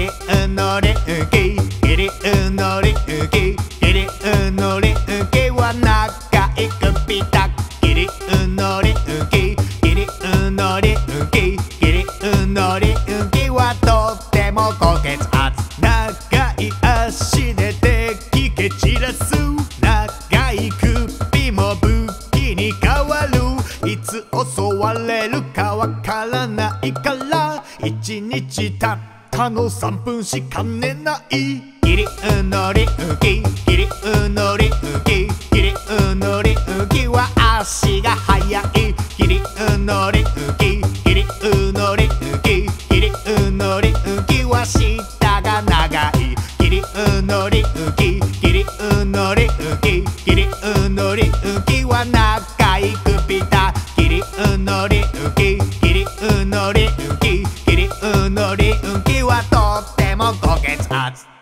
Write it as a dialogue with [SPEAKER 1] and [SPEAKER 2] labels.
[SPEAKER 1] リンのリンキー、キリンのリンキー、キリンのリンキーは長い首だ。キリンのリンキー、キリンのリンキー、キリンのリンキーはとっても高血圧。長い足で敵けちらす。長い首も武器に変わる。いつ襲われるかわからないから、一日たったの3分しか寝ない。キリンのリンキー、キリンのリンキー、キリンのリンキーは足が速い。キリンのリンキー、キリンのリンキー、キリンのリンキーは舌が長い。キリンのリンキー、キリンのリンキー、キリンのリンキーは長い首だ。キリンのリンキー、キリンのリンキー、キリンのリンキーはとっても高血圧。